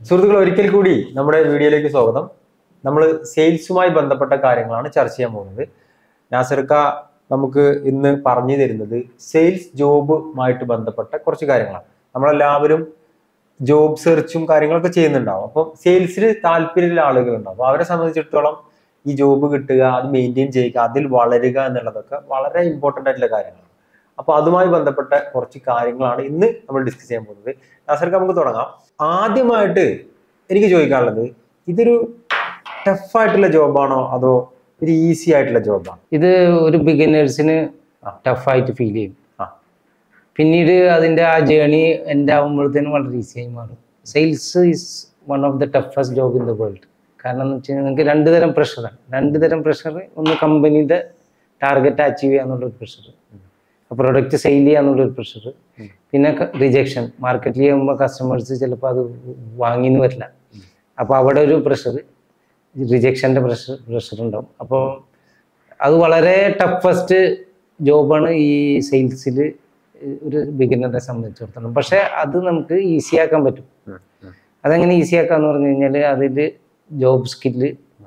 സുഹൃത്തുക്കൾ, ഒരിക്കൽ കൂടി നമ്മുടെ വീഡിയോയിലേക്ക് സ്വാഗതം. നമ്മൾ സെയിൽസുമായി ബന്ധപ്പെട്ട കാര്യങ്ങളാണ് ചർച്ച ചെയ്യാൻ പോകുന്നത്. നാസർക്ക നമുക്ക് ഇന്ന് പറഞ്ഞു തരുന്നത് സെയിൽസ് ജോബുമായിട്ട് ബന്ധപ്പെട്ട കുറച്ച് കാര്യങ്ങളാണ്. നമ്മളെല്ലാവരും ജോബ് സെർച്ചും കാര്യങ്ങളൊക്കെ ചെയ്യുന്നുണ്ടാവും. അപ്പം സെയിൽസിൽ താല്പര്യമുള്ള ആളുകളുണ്ടാവും. അപ്പോൾ അവരെ സംബന്ധിച്ചിടത്തോളം ഈ ജോബ് കിട്ടുക, അത് മെയിൻറ്റെയിൻ ചെയ്യുക, അതിൽ വളരുക എന്നുള്ളതൊക്കെ വളരെ ഇമ്പോർട്ടൻ്റ് ആയിട്ടുള്ള കാര്യങ്ങളാണ്. അപ്പോൾ അതുമായി ബന്ധപ്പെട്ട കുറച്ച് കാര്യങ്ങളാണ് ഇന്ന് നമ്മൾ ഡിസ്കസ് ചെയ്യാൻ പോകുന്നത്. നാസർക്ക, നമുക്ക് തുടങ്ങാം. ആദ്യമായിട്ട് എനിക്ക് ചോദിക്കാനുള്ളത്, ഇതൊരു ടഫായിട്ടുള്ള ജോബാണോ അതോ ഒരു ഈസി ആയിട്ടുള്ള ജോബാണോ? ഇത് ഒരു ബിഗിനേഴ്സിന് ടഫായിട്ട് ഫീൽ ചെയ്യും. പിന്നീട് അതിൻ്റെ ആ ജേണി എൻ്റെ ആകുമ്പോഴത്തേനും വളരെ ഈസിയായി മാറും. Sales is one of the toughest job in the world. കാരണം എന്ന് വെച്ച് കഴിഞ്ഞാൽ നിങ്ങൾക്ക് രണ്ട് തരം പ്രഷർ. ഒന്ന് കമ്പനിയുടെ ടാർഗറ്റ് അച്ചീവ് ചെയ്യുക എന്നുള്ളൊരു പ്രഷർ, പ്രൊഡക്റ്റ് സെയിൽ ചെയ്യുക എന്നുള്ളൊരു പ്രഷർ, പിന്നെ റിജക്ഷൻ. മാർക്കറ്റിൽ ചെയ്യുമ്പോൾ കസ്റ്റമേഴ്സ് ചിലപ്പോൾ അത് വാങ്ങിന്ന് വരില്ല. അപ്പോൾ അവിടെ ഒരു പ്രഷർ, റിജക്ഷൻ്റെ പ്രഷർ ഉണ്ടാവും. അപ്പോൾ അത് വളരെ ടഫസ്റ്റ് ജോബാണ് ഈ സെയിൽസിൽ ഒരു ബിഗിനറെ സംബന്ധിച്ചിടത്തോളം. പക്ഷെ അത് നമുക്ക് ഈസിയാക്കാൻ പറ്റും. അതെങ്ങനെ ഈസിയാക്കാന്ന് പറഞ്ഞു കഴിഞ്ഞാൽ അതിൽ ജോബ് സ്കില്ല്,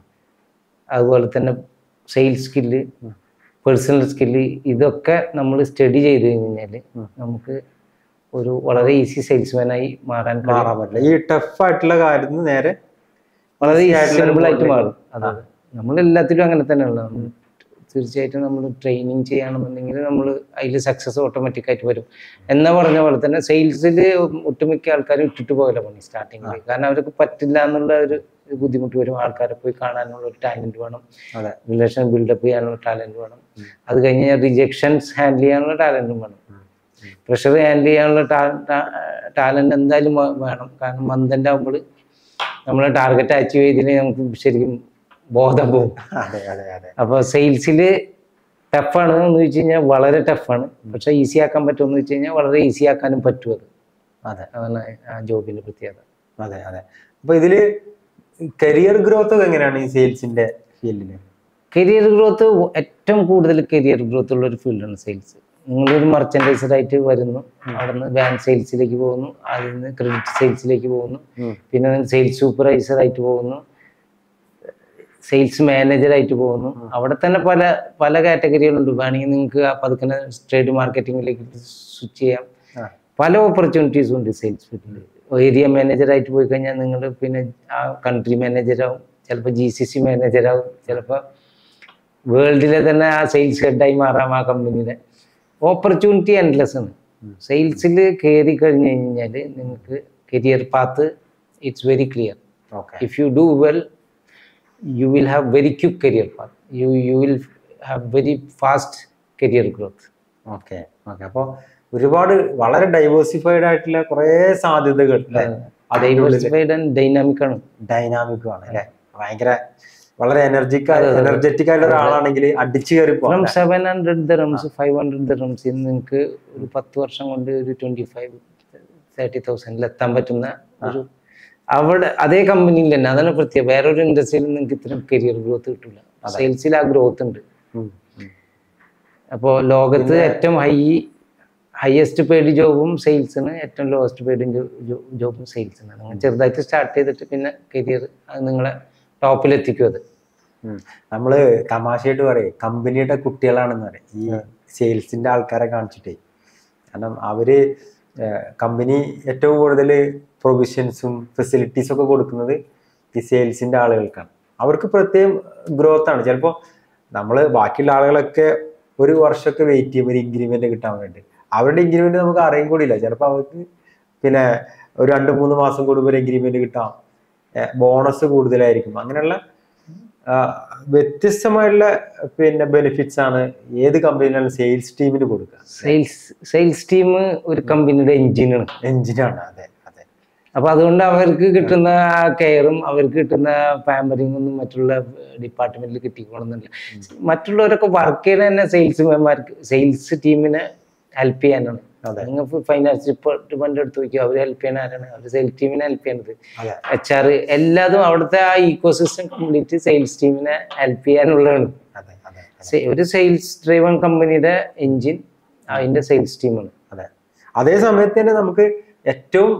അതുപോലെ തന്നെ സെയിൽസ് സ്കില്ല്, പേഴ്സണൽ സ്കില്ല്, ഇതൊക്കെ നമ്മൾ സ്റ്റഡി ചെയ്ത് കഴിഞ്ഞാൽ നമുക്ക് ഒരു വളരെ ഈസി സെയിൽസ്മാനായി മാറാൻ പറ്റില്ല. ഈ ടഫ് ആയിട്ടുള്ള കാര്യത്തിന് നേരെ വളരെ സിമ്പിൾ ആയിട്ട് മാറും. അതെ, നമ്മൾ എല്ലാത്തിലും അങ്ങനെ തന്നെയുള്ള. തീർച്ചയായിട്ടും നമ്മൾ ട്രെയിനിങ് ചെയ്യുകയാണെന്നുണ്ടെങ്കിൽ നമ്മൾ അതിൽ സക്സസ് ഓട്ടോമാറ്റിക്കായിട്ട് വരും. എന്നാ പറഞ്ഞ പോലെ തന്നെ സെയിൽസിൽ ഒട്ടുമിക്ക ആൾക്കാരും ഇട്ടിട്ട് പോകല പണി സ്റ്റാർട്ടിങ്ങിൽ. കാരണം അവർക്ക് പറ്റില്ല എന്നുള്ള ഒരു ബുദ്ധിമുട്ട് വരും. ആൾക്കാരെ പോയി കാണാനുള്ള ഒരു ടാലന്റ് വേണം, റിലേഷൻ ബിൽഡപ്പ് ചെയ്യാനുള്ള ടാലന്റ് വേണം. അത് കഴിഞ്ഞ് റിജക്ഷൻസ് ഹാൻഡിൽ ചെയ്യാനുള്ള ടാലന്റും വേണം. പ്രഷർ ഹാൻഡിൽ ചെയ്യാനുള്ള ടാലന്റ് എന്തായാലും വേണം. കാരണം മന്തിൻ്റെ ആകുമ്പോൾ നമ്മളെ ടാർഗറ്റ് അച്ചീവ് ചെയ്തില്ലെങ്കിൽ നമുക്ക് ശരിക്കും ബോധം പോകും. അപ്പോൾ സെയിൽസിൽ ടഫാണ് എന്ന് വെച്ച് കഴിഞ്ഞാൽ വളരെ ടഫാണ്. പക്ഷെ ഈസി ആക്കാൻ പറ്റുമെന്ന് വെച്ച് കഴിഞ്ഞാൽ വളരെ ഈസി ആക്കാനും പറ്റും. അതാണ് ആ ജോബിന്റെ പ്രത്യേകത. അതെ. അപ്പൊ ഇതില് കരിയർ ഗ്രോത്ത് എങ്ങനെയാണ് ഈ സെയിൽസിന്റെ ഫീൽഡില്? കരിയർ ഗ്രോത്ത് ഏറ്റവും കൂടുതൽ കരിയർ ഗ്രോത്ത് ഉള്ള ഒരു ഫീൽഡാണ് സെയിൽസ്. നിങ്ങളൊരു മർച്ചൻഡൈസറായിട്ട് വരുന്നു, അവിടെ നിന്ന് വാൻ സെയിൽസിലേക്ക് പോകുന്നു, അതിൽ നിന്ന് ക്രെഡിറ്റ് സെയിൽസിലേക്ക് പോകുന്നു, പിന്നെ സെയിൽസ് സൂപ്പർവൈസറായിട്ട് പോകുന്നു, സെയിൽസ് മാനേജറായിട്ട് പോകുന്നു. അവിടെ തന്നെ പല പല കാറ്റഗറികളുണ്ട്. വേണമെങ്കിൽ നിങ്ങൾക്ക് പതുക്കെ ട്രേഡ് മാർക്കറ്റിങ്ങിലേക്ക് സ്വിച്ച് ചെയ്യാം. പല ഓപ്പർച്യൂണിറ്റീസും ഉണ്ട് സെയിൽസ് ഫീൽഡിൽ. ഏരിയ മാനേജറായിട്ട് പോയി കഴിഞ്ഞാൽ നിങ്ങൾ പിന്നെ ആ കൺട്രി മാനേജറാവും, ചിലപ്പോൾ GCC മാനേജറാവും, ചിലപ്പോൾ വേൾഡിലെ തന്നെ ആ സെയിൽസ് ഹെഡായി മാറാം ആ കമ്പനിയുടെ. ഓപ്പർച്യൂണിറ്റി എൻഡ്ലെസ് ആണ്. സെയിൽസിൽ കയറി കഴിഞ്ഞ് കഴിഞ്ഞാൽ നിങ്ങൾക്ക് career path it's very clear. If you do well, you will have very quick career path. You will have very fast career growth. Okay. അപ്പോൾ ഒരുപാട് വളരെ ഡൈവേഴ്സിഫൈഡ് ആയിട്ടുള്ള കുറെ സാധ്യതകൾ. ഡൈവേഴ്സിഫൈഡ് ആൻഡ് ഡൈനാമിക് ആണ് അല്ലേ? ഭയങ്കര വളരെ എനർജറ്റിക് ആയിട്ടുള്ള ഒരാളാണെങ്കിൽ അടിച്ചു കയറി പോകും. 700 dirhams 500 dirhams നിങ്ങൾക്ക് ഒരു 10 വർഷം കൊണ്ട് ഒരു 25,000-30,000 എത്താൻ പറ്റുന്ന ഒരു അവിടെ അതേ കമ്പനിയിൽ തന്നെ. അതാണ് പ്രത്യേകം. വേറൊരു ഇൻഡസ്ട്രിയിൽ നിങ്ങൾക്ക് ഇത്രയും കരിയർ ഗ്രോത്ത് കിട്ടില്ല. സെയിൽസിൽ ആ ഗ്രോത്ത് ഉണ്ട്. അപ്പോൾ ലോകത്ത് ഏറ്റവും ഹയസ്റ്റ് പെയ്ഡ് ജോബും സെയിൽസിന്, ഏറ്റവും ലോവസ്റ്റ് പെയ്ഡ് ജോബും സെയിൽസിന്. നിങ്ങൾ ചെറുതായിട്ട് സ്റ്റാർട്ട് ചെയ്തിട്ട് പിന്നെ കരിയർ അത് നിങ്ങളെ ടോപ്പിലെത്തിക്കും. അത് നമ്മള് തമാശയായിട്ട് പറയും കമ്പനിയുടെ കുട്ടികളാണെന്ന് പറയും ഈ സെയിൽസിന്റെ ആൾക്കാരെ കാണിച്ചിട്ടേ. കാരണം അവര് കമ്പനി ഏറ്റവും കൂടുതൽ പ്രൊവിഷൻസും ഫെസിലിറ്റീസും ഒക്കെ കൊടുക്കുന്നത് ഈ സെയിൽസിന്റെ ആളുകൾക്കാണ്. അവർക്ക് പ്രത്യേകം ഗ്രോത്ത് ആണ്. ചിലപ്പോൾ നമ്മൾ ബാക്കിയുള്ള ആളുകളൊക്കെ ഒരു വർഷമൊക്കെ വെയിറ്റ് ചെയ്യും ഒരു ഇൻക്രിമെന്റ് കിട്ടാൻ വേണ്ടി. അവരുടെ ഇൻക്രിമെന്റ് നമുക്ക് അറിയാൻ കൂടിയില്ല. ചിലപ്പോൾ അവർക്ക് പിന്നെ ഒരു 2-3 മാസം കൂടുമ്പോൾ ഒരു ഇൻക്രിമെന്റ് കിട്ടാം, ബോണസ് കൂടുതലായിരിക്കും. അങ്ങനെയുള്ള വ്യത്യസ്തമായിട്ടുള്ള പിന്നെ ബെനിഫിറ്റ്സ് ആണ് ഏത് കമ്പനിയിലാണ് സെയിൽസ് ടീമിന് കൊടുക്കുക. സെയിൽസ് ടീം ഒരു കമ്പനിയുടെ എഞ്ചിനാണ്. അതെ. അപ്പൊ അതുകൊണ്ട് അവർക്ക് കിട്ടുന്ന കെയറും അവർക്ക് കിട്ടുന്ന പാമ്പറിംഗ് ഒന്നും മറ്റുള്ള ഡിപ്പാർട്ട്മെന്റിൽ കിട്ടിക്കോളുന്നില്ല. മറ്റുള്ളവരൊക്കെ വർക്ക് ചെയ്യുന്ന തന്നെ സെയിൽസ്മാൻമാർക്ക് സെയിൽസ് ടീമിനെ ഹെൽപ്പ് ചെയ്യാനാണ്. നിങ്ങൾക്ക് ഫൈനാൻസ് ഡിപ്പാർട്ട്മെന്റ് എടുത്ത് നോക്കിയോ, അവർ ഹെൽപ്പ് ചെയ്യണ ആരാണ്? അവർ സെയിൽസ് ടീമിനെ ഹെൽപ്പ് ചെയ്യണത്. HR എല്ലാതും അവിടുത്തെ ആ ഇക്കോസിസ്റ്റം കംപ്ലീറ്റ് സെയിൽസ് ടീമിനെ ഹെൽപ്പ് ചെയ്യാനുള്ളതാണ്. ഒരു സെയിൽസ് ഡ്രൈവൺ കമ്പനിയുടെ എഞ്ചിൻ അതിന്റെ സെയിൽസ് ടീമാണ്. അതേ സമയത്ത് തന്നെ നമുക്ക് ഏറ്റവും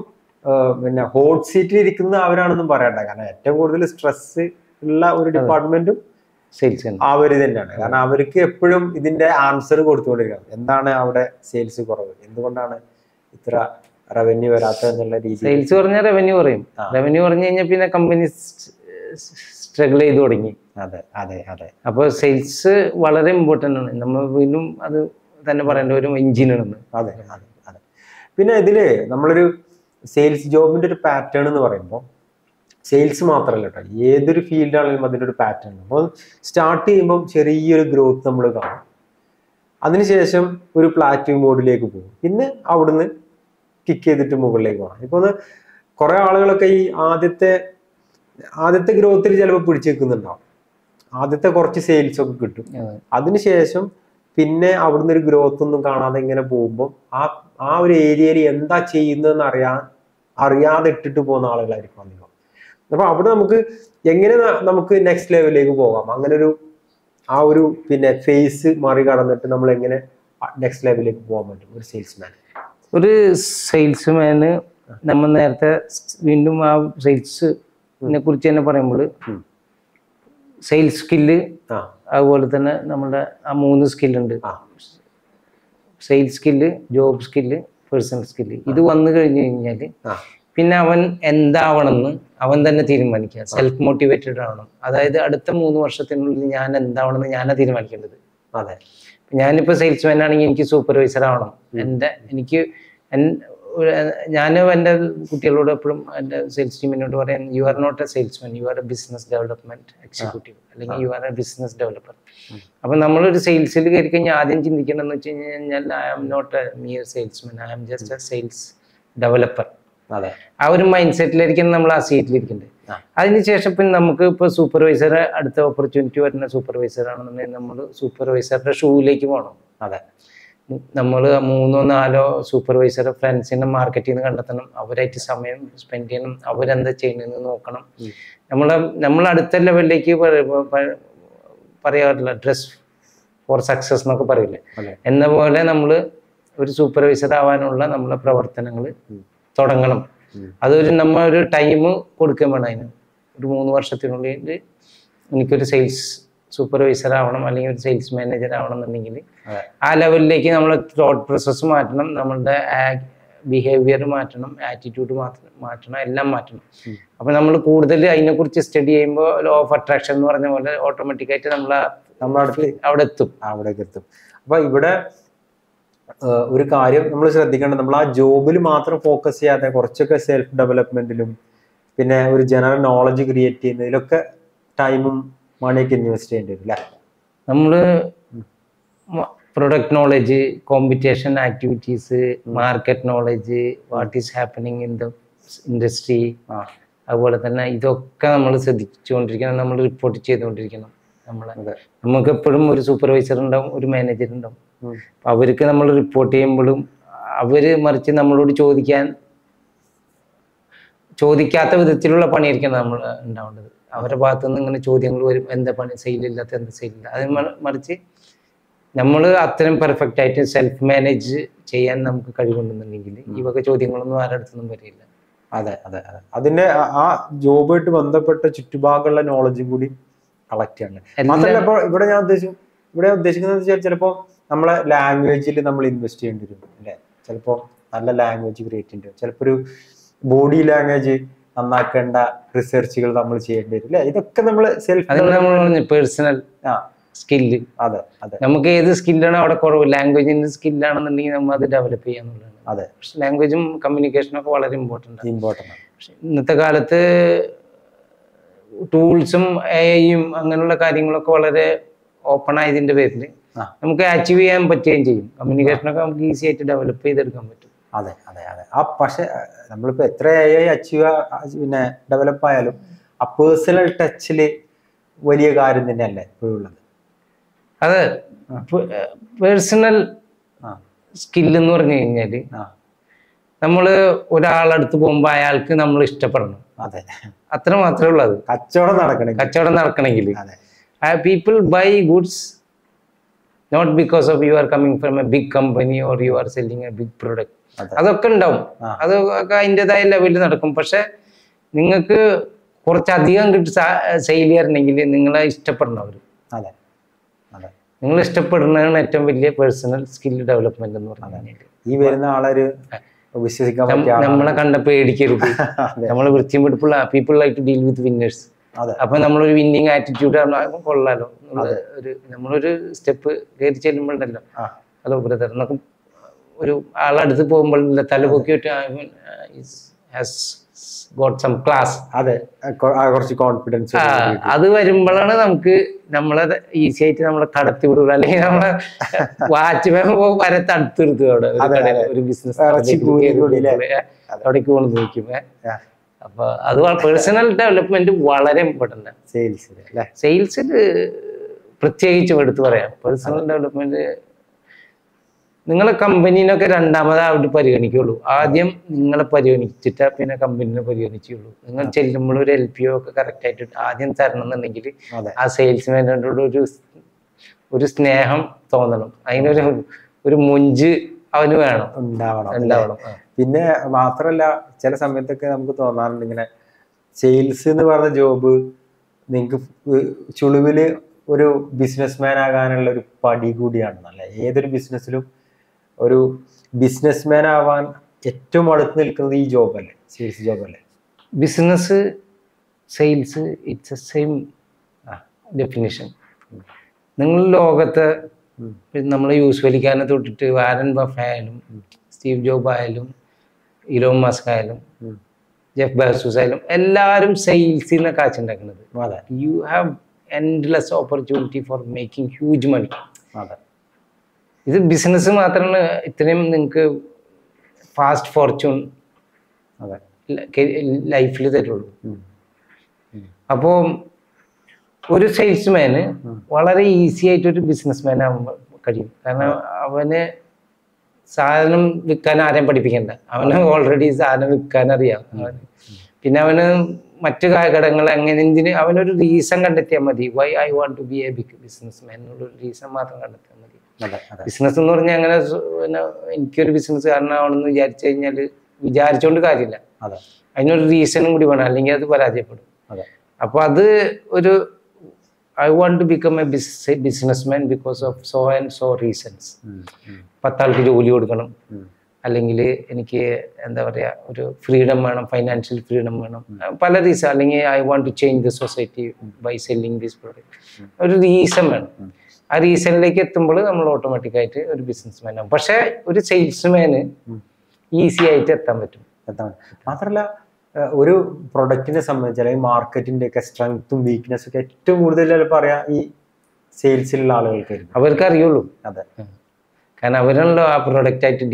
പിന്നെ ഹോട്ട് സീറ്റിൽ ഇരിക്കുന്ന അവരാണെന്നും പറയണ്ട. കാരണം ഏറ്റവും കൂടുതൽ സ്ട്രെസ് ഉള്ള ഒരു ഡിപ്പാർട്ട്മെന്റും സെയിൽസ് അവര് തന്നെയാണ്. കാരണം അവർക്ക് എപ്പോഴും ഇതിന്റെ ആൻസർ കൊടുത്തുകൊണ്ടിരിക്കണം. എന്താണ് അവിടെ സെയിൽസ് കുറവ്, എന്തുകൊണ്ടാണ് ഇത്ര റവന്യൂ വരാത്തത് എന്നുള്ള രീതി. സെയിൽസ് പറഞ്ഞാൽ റവന്യൂ പറയും. റവന്യൂ പറഞ്ഞു കഴിഞ്ഞാൽ പിന്നെ കമ്പനി സ്ട്രഗിൾ ചെയ്ത് തുടങ്ങി. അതെ അതെ അതെ. അപ്പൊ സെയിൽസ് വളരെ ഇമ്പോർട്ടൻ്റ് ആണ്. നമ്മൾ വീണ്ടും അത് തന്നെ പറയേണ്ട ഒരു എഞ്ചിനാണെന്ന്. അതെ അതെ അതെ. പിന്നെ ഇതില് നമ്മളൊരു സെയിൽസ് ജോബിന്റെ ഒരു പാറ്റേൺ എന്ന് പറയുമ്പോൾ സെയിൽസ് മാത്രമല്ല കേട്ടോ, ഏതൊരു ഫീൽഡാണെങ്കിലും അതിൻ്റെ ഒരു പാറ്റേൺ. അപ്പോൾ സ്റ്റാർട്ട് ചെയ്യുമ്പോൾ ചെറിയൊരു ഗ്രോത്ത് നമ്മൾ കാണും. അതിനുശേഷം ഒരു പ്ലാറ്റ്യൂം മോഡിലേക്ക് പോകും. പിന്നെ അവിടുന്ന് കിക്ക് ചെയ്തിട്ട് മുകളിലേക്ക് പോകണം. ഇപ്പോൾ അത് കുറെ ആളുകളൊക്കെ ഈ ആദ്യത്തെ ഗ്രോത്തിൽ ചിലപ്പോൾ പിടിച്ചു വെക്കുന്നുണ്ടാവും. ആദ്യത്തെ കുറച്ച് സെയിൽസ് ഒക്കെ കിട്ടും. അതിനുശേഷം പിന്നെ അവിടുന്ന് ഒരു ഗ്രോത്ത് ഒന്നും കാണാതെ ഇങ്ങനെ പോകുമ്പോൾ ആ ഒരു ഏരിയയിൽ എന്താ ചെയ്യുന്നതെന്ന് അറിയാതെ ഇട്ടിട്ട് പോകുന്ന ആളുകളായിരിക്കും അധികം. അപ്പൊ അവിടെ നമുക്ക് എങ്ങനെ നമുക്ക് നെക്സ്റ്റ് ലെവലിലേക്ക് പോകാം, അങ്ങനെ ഒരു പിന്നെ ഫേസ് മറികടന്നിട്ട് നമ്മൾ എങ്ങനെ നെക്സ്റ്റ് ലെവലിലേക്ക് പോകാൻ പറ്റും ഒരു സെയിൽസ്മാന്? നമ്മൾ നേരത്തെ വീണ്ടും ആ സെയിൽസിനെ കുറിച്ച് തന്നെ പറയുമ്പോൾ സെയിൽസ് സ്കില്ല്, അതുപോലെ തന്നെ നമ്മുടെ ആ 3 സ്കില്ലുണ്ട്. Sales skill, job skill, personal skill. ഇത് വന്നു കഴിഞ്ഞു കഴിഞ്ഞാൽ പിന്നെ അവൻ എന്താവണമെന്ന് അവൻ തന്നെ തീരുമാനിക്കുക. സെൽഫ് മോട്ടിവേറ്റഡ് ആവണം. അതായത് അടുത്ത 3 വർഷത്തിനുള്ളിൽ ഞാൻ എന്താവണമെന്ന് ഞാനാ തീരുമാനിക്കേണ്ടത്. അതെ. ഞാനിപ്പോ സെയിൽസ്മാൻ ആണെങ്കിൽ എനിക്ക് സൂപ്പർവൈസർ ആവണം. ഞാൻ എൻ്റെ കുട്ടികളോട് എപ്പോഴും എൻ്റെ സെയിൽസ് ടീമിനോട് പറയാൻ, you are not a salesman, you are a business development executive, അല്ലെങ്കിൽ you are a business developer. അപ്പൊ നമ്മളൊരു സെയിൽസിൽ കയറി കഴിഞ്ഞാൽ ആദ്യം ചിന്തിക്കേണ്ടതെന്ന് വെച്ച് കഴിഞ്ഞാൽ I am not a mere salesman, I am just a sales developer. ആ ഒരു മൈൻഡ് സെറ്റിലായിരിക്കും നമ്മൾ ആ സീറ്റിലിരിക്കേണ്ടത്. അതിനുശേഷം പിന്നെ നമുക്ക് ഇപ്പോൾ സൂപ്പർവൈസർ, അടുത്ത ഓപ്പർച്യൂണിറ്റി വരുന്ന സൂപ്പർവൈസർ ആണെന്നുണ്ടെങ്കിൽ നമ്മൾ സൂപ്പർവൈസറുടെ ഷൂവിലേക്ക് പോകണം. അതെ. നമ്മൾ 3 or 4 സൂപ്പർവൈസർ ഫ്രണ്ട്സിനെ മാർക്കറ്റിൽ നിന്ന് കണ്ടെത്തണം, അവരായിട്ട് സമയം സ്പെൻഡ് ചെയ്യണം, അവരെന്താ ചെയ്യുന്നതെന്ന് നോക്കണം. നമ്മൾ അടുത്ത ലെവലിലേക്ക് പറയാറില്ല, ഡ്രസ് ഫോർ സക്സസ് എന്നൊക്കെ പറയില്ലേ, എന്ന പോലെ നമ്മൾ ഒരു സൂപ്പർവൈസർ ആവാനുള്ള നമ്മളെ പ്രവർത്തനങ്ങൾ തുടങ്ങണം. നമ്മളൊരു ടൈം കൊടുക്കാൻ വേണം. അതിന് ഒരു 3 വർഷത്തിനുള്ളിൽ എനിക്കൊരു സെയിൽസ് സൂപ്പർവൈസർ ആവണം, അല്ലെങ്കിൽ ഒരു സെയിൽസ് മാനേജർ ആവണം എന്നുണ്ടെങ്കിൽ ആ ലെവലിലേക്ക് നമ്മൾ തോട്ട് പ്രോസസ്സ് മാറ്റണം, നമ്മളുടെ ബിഹേവിയർ മാറ്റണം, ആറ്റിറ്റ്യൂഡ് മാറ്റണം, എല്ലാം മാറ്റണം. അപ്പൊ നമ്മൾ കൂടുതൽ അതിനെക്കുറിച്ച് സ്റ്റഡി ചെയ്യുമ്പോൾ ലോ ഓഫ് അട്രാക്ഷൻ എന്ന് പറഞ്ഞ പോലെ ഓട്ടോമാറ്റിക്കായിട്ട് അവിടെ എത്തും. അപ്പൊ ഇവിടെ ഒരു കാര്യം നമ്മൾ ശ്രദ്ധിക്കേണ്ടത്, നമ്മൾ ആ ജോബിൽ മാത്രം ഫോക്കസ് ചെയ്യാതെ കുറച്ചൊക്കെ സെൽഫ് ഡെവലപ്മെന്റിലും പിന്നെ ഒരു ജനറൽ നോളജ് ക്രിയേറ്റ് ചെയ്യുന്നതിലൊക്കെ ടൈമും മണിയൊക്കെ ഇൻവെസ്റ്റ് ചെയ്യേണ്ടി വരും അല്ലേ? നമ്മള് product knowledge, competition activities, market knowledge, what is happening in the industry, അതുപോലെ തന്നെ ഇതൊക്കെ നമ്മൾ ശ്രദ്ധിച്ചുകൊണ്ടിരിക്കണം, നമ്മൾ റിപ്പോർട്ട് ചെയ്തുകൊണ്ടിരിക്കണം. നമുക്ക് എപ്പോഴും ഒരു സൂപ്പർവൈസർ ഉണ്ടാവും, ഒരു മാനേജർ ഉണ്ടാവും. അവർക്ക് നമ്മൾ റിപ്പോർട്ട് ചെയ്യുമ്പോഴും മറിച്ച് നമ്മളോട് ചോദിക്കാത്ത വിധത്തിലുള്ള പണിയായിരിക്കണം നമ്മൾ ഉണ്ടാവേണ്ടത്. അവരുടെ ഭാഗത്തുനിന്ന് ഇങ്ങനെ ചോദ്യങ്ങൾ വരും, എന്താ പണി, സെയിലില്ലാത്ത, എന്താ സെയിലില്ല. അത് മറിച്ച് നമ്മൾ അത്രയും പെർഫെക്റ്റ് ആയിട്ട് സെൽഫ് മാനേജ് ചെയ്യാൻ നമുക്ക് കഴിവുണ്ടെന്നുണ്ടെങ്കിൽ ഈ വക ചോദ്യങ്ങളൊന്നും ആരുടെ അടുത്തൊന്നും വരില്ല. അതെ അതെ അതെ. അതിന്റെ ആ ജോബായിട്ട് ബന്ധപ്പെട്ട ചുറ്റുഭാഗമുള്ള നോളജും കൂടി കളക്ട് ചെയ്യണം. മാത്രമല്ല ഇപ്പോൾ ഇവിടെ ഉദ്ദേശിക്കുന്നത് വെച്ചാൽ ചിലപ്പോൾ നമ്മളെ ലാംഗ്വേജിൽ നമ്മൾ ഇൻവെസ്റ്റ് ചെയ്യേണ്ടി വരും അല്ലെ? ചിലപ്പോൾ നല്ല ലാംഗ്വേജ് ക്രിയേറ്റ് ചെയ്യേണ്ടി വരും, ചിലപ്പോൾ ഒരു ബോഡി ലാംഗ്വേജ് നന്നാക്കേണ്ട റിസർച്ചുകൾ നമ്മൾ ചെയ്യേണ്ടി വരും അല്ലെ? ഇതൊക്കെ നമ്മൾ പേഴ്സണൽ സ്കില്ല്. അതെ അതെ. നമുക്ക് ഏത് സ്കില്ലാണ് അവിടെ കുറവ്, ലാംഗ്വേജിന്റെ സ്കില്ലാണെന്നുണ്ടെങ്കിൽ നമ്മൾ അത് ഡെവലപ്പ് ചെയ്യാന്നുള്ളതാണ്. അതെ. പക്ഷെ ലാംഗ്വേജും കമ്മ്യൂണിക്കേഷനും ഒക്കെ വളരെ ഇമ്പോർട്ടൻ്റ് ആണ്. പക്ഷെ ഇന്നത്തെ കാലത്ത് ടൂൾസും AI-യും അങ്ങനെയുള്ള കാര്യങ്ങളൊക്കെ വളരെ ഓപ്പൺ ആയതിന്റെ പേരിൽ നമുക്ക് അച്ചീവ് ചെയ്യാൻ പറ്റുകയും ചെയ്യും. കമ്മ്യൂണിക്കേഷനൊക്കെ നമുക്ക് ഈസി ആയിട്ട് ഡെവലപ്പ് ചെയ്തെടുക്കാൻ പറ്റും. അതെ അതെ അതെ. പക്ഷെ നമ്മളിപ്പോ എത്ര AI അച്ചീവ് പിന്നെ ഡെവലപ്പ് ആയാലും ആ പേഴ്സണൽ ടച്ചില് വലിയ കാര്യം തന്നെയല്ലേ ഇപ്പോഴുള്ളത്? അതെ. പേഴ്സണൽ സ്കില്ല് എന്ന് പറഞ്ഞു കഴിഞ്ഞാല് നമ്മള് ഒരാളടുത്ത് പോകുമ്പോ അയാൾക്ക് നമ്മൾ ഇഷ്ടപ്പെടണം. അതെ, അത്ര മാത്രമേ ഉള്ളൂ. അത് കച്ചവടം നടക്കണമെങ്കിൽ people buy goods not because of you are coming from a big company or you are selling a big product. അതൊക്കെ ഉണ്ടാവും, അതൊക്കെ അതിൻ്റെതായ ലെവലിൽ നടക്കും. പക്ഷെ നിങ്ങൾക്ക് കുറച്ചധികം സെയിൽ ചെയ്യണമെങ്കിൽ നിങ്ങളെ ഇഷ്ടപ്പെടണവർ, നിങ്ങൾ ഇഷ്ടപ്പെടുന്നതാണ് ഏറ്റവും വലിയ പേഴ്സണൽ സ്കിൽ ഡെവലപ്മെന്റ് എന്ന് പറഞ്ഞാൽ. ഈ വരുന്ന ആളൊരു വിശ്വസിക്കാൻ നമ്മളെ കണ്ട പേടിക്കരുത്. നമ്മൾ വൃത്തിയും വെടുപ്പുള്ള people like to deal with winners. അപ്പൊ നമ്മളൊരു വിന്നിങ് ആറ്റിറ്റ്യൂഡ് കൊള്ളാലോ. നമ്മളൊരു സ്റ്റെപ്പ് കയറി ചെല്ലുമ്പോഴല്ലോ, ഹലോ ബ്രദർ എന്നൊക്കെ ഒരു ആളടുത്ത് പോകുമ്പോൾ തല പൊക്കിയിട്ട് ഗോട്ട് സം ക്ലാസ്, കുറച്ച് കോൺഫിഡൻസ് അത് വരുമ്പോഴാണ് നമുക്ക് നമ്മളെ ഈസി ആയിട്ട് നമ്മളെ കടത്തി വിടുക. അല്ലെങ്കിൽ നമ്മളെ വാച്ച്മാൻ വരെ തടുത്ത് നിർത്തുക. അവിടെ ഒരു ബിസിനസ് അവിടേക്ക് കൊണ്ട് നോക്കും. അപ്പൊ അത് പേഴ്സണൽ ഡെവലപ്മെന്റ് വളരെ ഇമ്പോർട്ടൻ്റ് ആണ്. സെയിൽസിൽ പ്രത്യേകിച്ചും എടുത്തു പറയാം. പേഴ്സണൽ ഡെവലപ്മെന്റ് നിങ്ങളെ കമ്പനീനൊക്കെ രണ്ടാമതായിട്ട് പരിഗണിക്കുള്ളൂ. ആദ്യം നിങ്ങളെ പരിഗണിച്ചിട്ടാ പിന്നെ കമ്പനീനെ പരിഗണിച്ചുള്ളൂ. നിങ്ങൾ ചെല്ലുമ്പോൾ ഒരു LPO ഒക്കെ കറക്റ്റ് ആയിട്ട് ആദ്യം തരണം എന്നുണ്ടെങ്കിൽ ആ സെയിൽസ്മാനോട് ഒരു സ്നേഹം തോന്നണം. അതിനൊരു മുഞ്ച് അവന് വേണം, ഉണ്ടാവണം. പിന്നെ മാത്രല്ല ചില സമയത്തൊക്കെ നമുക്ക് തോന്നാറുണ്ട് ഇങ്ങനെ സെയിൽസ് എന്ന് പറഞ്ഞ ജോബ് നിങ്ങൾക്ക് ചുളിവില് ഒരു ബിസിനസ്മാൻ ആകാനുള്ള ഒരു പടി കൂടിയാണെന്നല്ലേ. ഏതൊരു ബിസിനസ്സിലും ഒരു ബിസിനസ്മാൻ ആവാൻ ഏറ്റവും അടുത്ത് നിൽക്കുന്നത് ഈ ജോബല്ലേ, സെയിൽസ് ജോബല്ലേ. Business sales it's a same definition. നിങ്ങൾ ലോകത്ത് നമ്മൾ യൂസ്വലിക്കാനെ തൊട്ടിട്ട് വാരൻ ബഫ ആയാലും സ്റ്റീവ് ജോബ് ആയാലും ഇലോൺ മസ്ക് ആയാലും ജെഫ് ബെസോസ് ആയാലും എല്ലാവരും സെയിൽസിൽ നിന്ന് കാച്ചുണ്ടാക്കുന്നത്. You have endless opportunity for making huge money. ഇത് ബിസിനസ് മാത്രമാണ് ഇത്രയും നിങ്ങൾക്ക് ഫാസ്റ്റ് ഫോർച്യൂൺ ലൈഫിൽ തരുള്ളൂ. അപ്പോൾ ഒരു സെയിൽസ്മാന് വളരെ ഈസി ആയിട്ട് ഒരു ബിസിനസ്മാൻ ആകുമ്പോൾ കഴിയും. കാരണം അവന് സാധനം വിൽക്കാൻ ആരെയും പഠിപ്പിക്കണ്ട, അവന് ഓൾറെഡി സാധനം വിൽക്കാൻ അറിയാം. പിന്നെ അവന് മറ്റു ഘടകങ്ങൾ എന്തിന് അവനൊരു റീസൺ കണ്ടെത്തിയാൽ മതി. Why I want to be a big businessman എന്നുള്ളൊരു റീസൺ മാത്രം കണ്ടെത്തിയാൽ മതി. ബിസിനസ് എന്ന് പറഞ്ഞാൽ അങ്ങനെ പിന്നെ എനിക്കൊരു ബിസിനസ് കാരണമാണെന്ന് വിചാരിച്ചു കഴിഞ്ഞാൽ വിചാരിച്ചോണ്ട് കാര്യമില്ല, അതിനൊരു റീസണും കൂടി വേണം, അല്ലെങ്കിൽ അത് പരാജയപ്പെടും. അപ്പൊ അത് ഒരു I want to become a businessman because of so and so reasons. 10 ആൾക്ക് ജോലി കൊടുക്കണം, അല്ലെങ്കിൽ എനിക്ക് എന്താ പറയുക ഒരു ഫ്രീഡം വേണം, ഫൈനാൻഷ്യൽ ഫ്രീഡം വേണം, പല റീസൺ. അല്ലെങ്കിൽ I want to change the society by selling this product. ഒരു റീസൺ വേണം. ആ റീസണിലേക്ക് എത്തുമ്പോൾ നമ്മൾ ഓട്ടോമാറ്റിക്കായിട്ട് ഒരു ബിസിനസ്മാൻ ആവും. പക്ഷെ ഒരു സെയിൽസ്മാന് ഈസി ആയിട്ട് എത്താൻ പറ്റും. മാത്രമല്ല ഒരു പ്രൊഡക്റ്റിനെ സംബന്ധിച്ച് അല്ലെങ്കിൽ മാർക്കറ്റിന്റെ ഒക്കെ സ്ട്രെങ്ത്തും വീക്ക്നെസ്സും ഒക്കെ ഏറ്റവും കൂടുതൽ പറയാ ഈ സെയിൽസിലുള്ള ആളുകൾക്ക് അവർക്ക് അറിയുള്ളൂ. അതെ, കാരണം അവരാണല്ലോ ആ പ്രൊഡക്റ്റ് ആയിട്ട്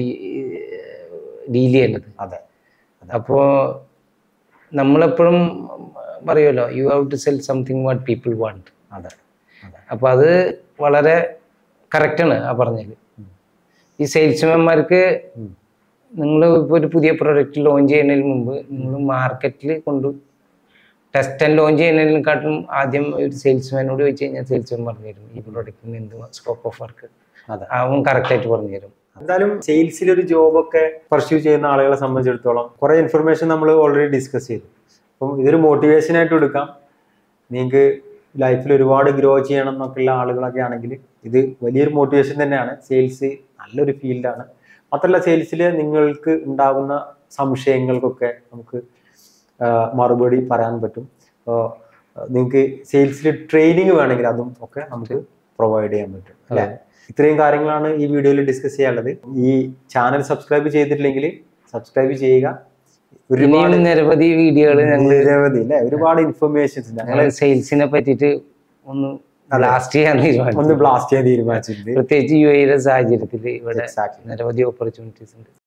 ഡീൽ ചെയ്യുന്നത്. അതെ. അപ്പോ നമ്മളെപ്പോഴും പറയുമല്ലോ, you have to sell something what people want. അതെ. അപ്പൊ അത് വളരെ കറക്റ്റാണ് ആ പറഞ്ഞത്. ഈ സെയിൽസ്മാൻമാർക്ക് നിങ്ങൾ ഇപ്പോൾ ഒരു പുതിയ പ്രൊഡക്റ്റ് ലോഞ്ച് ചെയ്യുന്നതിന് മുമ്പ് നിങ്ങൾ മാർക്കറ്റിൽ ടെസ്റ്റ് ആൻഡ് ലോഞ്ച് ചെയ്യുന്നതിനെക്കാട്ടും ആദ്യം ഒരു സെയിൽസ്മാനോട് ചോദിച്ചു കഴിഞ്ഞാൽ സെയിൽസ്മാൻ പറഞ്ഞു തരും ഈ പ്രൊഡക്റ്റിന് എന്ത് സ്കോപ്പ് ഓഫ് വർക്ക്. അവൻ കറക്റ്റായിട്ട് പറഞ്ഞു തരും. എന്തായാലും സെയിൽസിൽ ഒരു ജോബൊക്കെ പർസ്യൂ ചെയ്യുന്ന ആളുകളെ സംബന്ധിച്ചിടത്തോളം കുറെ ഇൻഫർമേഷൻ നമ്മൾ ഓൾറെഡി ഡിസ്കസ് ചെയ്തു. അപ്പം ഇതൊരു മോട്ടിവേഷൻ ആയിട്ട് എടുക്കാം. നിങ്ങൾക്ക് ലൈഫിൽ ഒരുപാട് ഗ്രോ ചെയ്യണം എന്നൊക്കെയുള്ള ആളുകളൊക്കെ ആണെങ്കിൽ ഇത് വലിയൊരു മോട്ടിവേഷൻ തന്നെയാണ്. സെയിൽസ് നല്ലൊരു ഫീൽഡാണ്. മാത്രമല്ല സെയിൽസിൽ നിങ്ങൾക്ക് ഉണ്ടാകുന്ന സംശയങ്ങൾക്കൊക്കെ നമുക്ക് മറുപടി പറയാൻ പറ്റും. അപ്പോൾ നിങ്ങൾക്ക് സെയിൽസിൽ ട്രെയിനിങ് വേണമെങ്കിൽ അതും ഒക്കെ നമുക്ക് പ്രൊവൈഡ് ചെയ്യാൻ പറ്റും അല്ലേ. ഇത്രയും കാര്യങ്ങളാണ് ഈ വീഡിയോയിൽ ഡിസ്കസ് ചെയ്യാനുള്ളത്. ഈ ചാനൽ സബ്സ്ക്രൈബ് ചെയ്തിട്ടില്ലെങ്കിൽ സബ്സ്ക്രൈബ് ചെയ്യുക. ഒരുപാട് നിരവധി വീഡിയോകൾ നിരവധി അല്ലെ, ഒരുപാട് ഇൻഫർമേഷൻസ് ഞങ്ങൾ സെയിൽസിനെ പറ്റിയിട്ട് ഒന്ന് ബ്ലാസ്റ്റ് ചെയ്യാൻ തീരുമാനിച്ചിട്ടുണ്ട്. പ്രത്യേകിച്ച് UAE സാഹചര്യത്തിൽ ഇവിടെ നിരവധി ഓപ്പർച്യൂണിറ്റീസ് ഉണ്ട്.